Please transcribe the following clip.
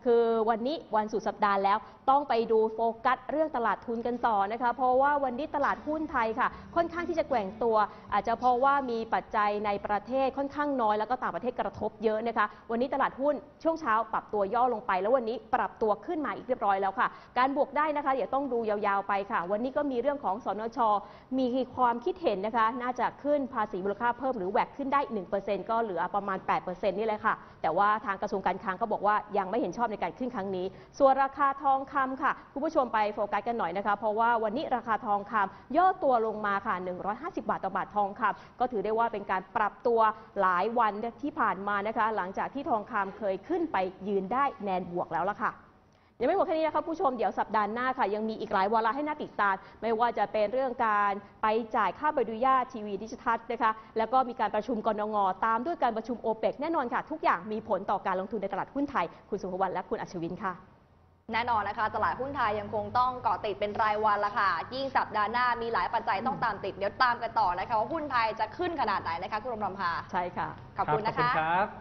คือวันนี้วันสุดสัปดาห์แล้วต้องไปดูโฟกัสเรื่องตลาดทุนกันต่อนะคะเพราะว่าวันนี้ตลาดหุ้นไทยค่ะค่อนข้างที่จะแกว่งตัวอาจจะเพราะว่ามีปัจจัยในประเทศค่อนข้างน้อยแล้วก็ต่างประเทศกระทบเยอะนะคะวันนี้ตลาดหุ้นช่วงเช้าปรับตัวย่อลงไปแล้ววันนี้ปรับตัวขึ้นมาอีกเรียบร้อยแล้วค่ะการบวกได้นะคะเดี๋ยวต้องดูยาวๆไปค่ะวันนี้ก็มีเรื่องของสนช.มีความคิดเห็นนะคะน่าจะขึ้นภาษีมูลค่าเพิ่มหรือแวกขึ้นได้ 1% ก็เหลือประมาณ 8% นี่เลยค่ะแต่ว่าทางกระทรวงการคลังก็บอกว่ายังไม่เห็นชอบในการขึ้นครั้งนี้ส่วนราคาทองคำค่ะคุณผู้ชมไปโฟกัสกันหน่อยนะคะเพราะว่าวันนี้ราคาทองคำย่อตัวลงมาค่ะ150 บาทต่อบาททองคำก็ถือได้ว่าเป็นการปรับตัวหลายวันที่ผ่านมานะคะหลังจากที่ทองคำเคยขึ้นไปยืนได้แนวบวกแล้วล่ะค่ะยังไม่หมดแค่นี้นะคะผู้ชมเดี๋ยวสัปดาห์หน้าค่ะยังมีอีกหลายวาระให้น่าติดตามไม่ว่าจะเป็นเรื่องการไปจ่ายค่าใบอนุญาตทีวีดิจิทัลนะคะแล้วก็มีการประชุมกนง.ตามด้วยการประชุมโอเปกแน่นอนค่ะทุกอย่างมีผลต่อการลงทุนในตลาดหุ้นไทยคุณสุภวรรณและคุณอัชวินค่ะแน่นอนนะคะตลาดหุ้นไทยยังคงต้องเกาะติดเป็นรายวันละค่ะยิ่งสัปดาห์หน้ามีหลายปัจจัยต้องตามติดเดี๋ยวตามกันต่อนะคะว่าหุ้นไทยจะขึ้นขนาดไหนนะคะคุณรมพาใช่ค่ะขอบคุณนะคะ